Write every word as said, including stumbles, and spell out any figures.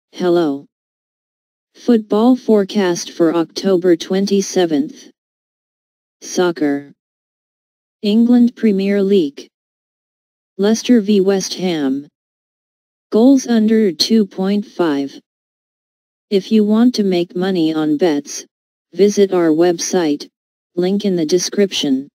Hello. Football forecast for October twenty-seventh. Soccer. England Premier League. Leicester v West Ham. Goals under two point five. If you want to make money on bets, visit our website, link in the description.